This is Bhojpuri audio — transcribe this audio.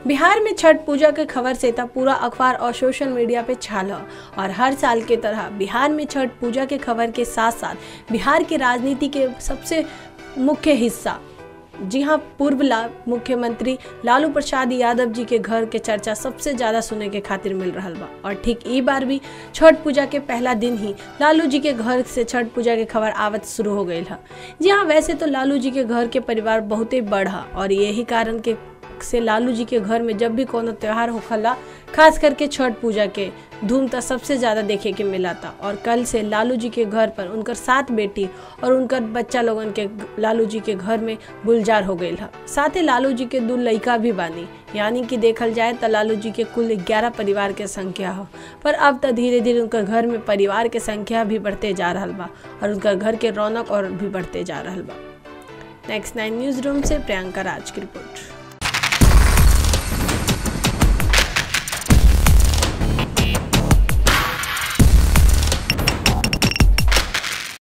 बिहार में छठ पूजा के खबर से था पूरा अखबार और सोशल मीडिया पे छाल है। और हर साल के तरह बिहार में छठ पूजा के खबर के साथ साथ बिहार की राजनीति के सबसे मुख्य हिस्सा, जी हाँ, पूर्व मुख्यमंत्री लालू प्रसाद यादव जी के घर के चर्चा सबसे ज़्यादा सुने के खातिर मिल रहा बा। और ठीक ई बार भी छठ पूजा के पहला दिन ही लालू जी के घर से छठ पूजा के खबर आवत शुरू हो गई है। जी हाँ, वैसे तो लालू जी के घर के परिवार बहुत ही बड़ है और यही कारण के से लालू जी के घर में जब भी कोनो त्यौहार होखला, खास करके छठ पूजा के धूम तो सबसे ज़्यादा देखे के मिला था। और कल से लालू जी के घर पर उनकर 7 बेटी और उनकर बच्चा लोगन के लालू जी के घर में गुलजार हो गई है। साथ ही लालू जी के 2 लड़का भी बानी, यानी कि देखल जाए तो लालू जी के कुल 11 परिवार के संख्या हो। पर अब तो धीरे धीरे उनका घर में परिवार के संख्या भी बढ़ते जा रहा बा और उनका घर के रौनक और भी बढ़ते जा रहा बा। नेक्स्ट 9 न्यूज़ रूम से प्रियंका राज की रिपोर्ट।